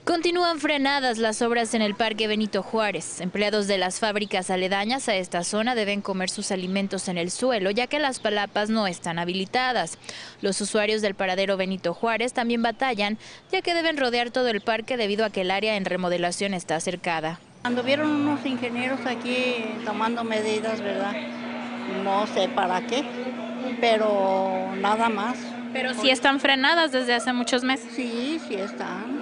Continúan frenadas las obras en el Parque Benito Juárez. Empleados de las fábricas aledañas a esta zona deben comer sus alimentos en el suelo, ya que las palapas no están habilitadas. Los usuarios del paradero Benito Juárez también batallan, ya que deben rodear todo el parque debido a que el área en remodelación está cercada. Anduvieron unos ingenieros aquí tomando medidas, ¿verdad? No sé para qué, pero nada más. Pero sí están frenadas desde hace muchos meses. Sí, sí están.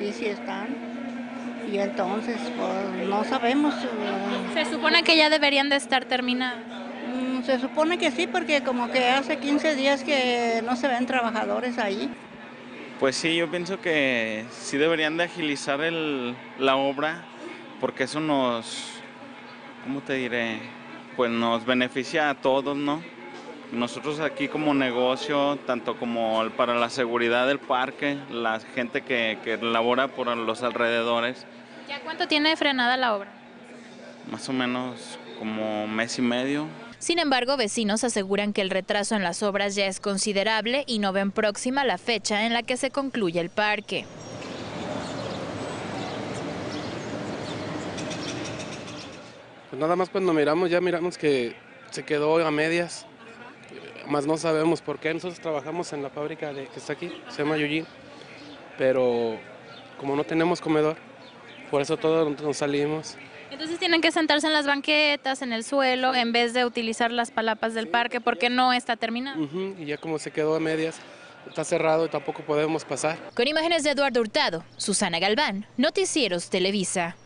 Y entonces, pues no sabemos. Se supone que ya deberían de estar terminadas. Se supone que sí, porque como que hace 15 días que no se ven trabajadores ahí. Pues sí, yo pienso que sí deberían de agilizar la obra, porque eso ¿cómo te diré? Pues nos beneficia a todos, ¿no? Nosotros aquí como negocio, tanto como para la seguridad del parque, la gente que labora por los alrededores. ¿Ya cuánto tiene frenada la obra? Más o menos como mes y medio. Sin embargo, vecinos aseguran que el retraso en las obras ya es considerable y no ven próxima la fecha en la que se concluya el parque. Pues nada más cuando miramos que se quedó a medias, más no sabemos por qué. Nosotros trabajamos en la fábrica que está aquí, se llama Yuyin, pero como no tenemos comedor, por eso todos nos salimos. Entonces tienen que sentarse en las banquetas, en el suelo, en vez de utilizar las palapas del parque porque no está terminado. Y ya como se quedó a medias, está cerrado y tampoco podemos pasar. Con imágenes de Eduardo Hurtado, Susana Galván, Noticieros Televisa.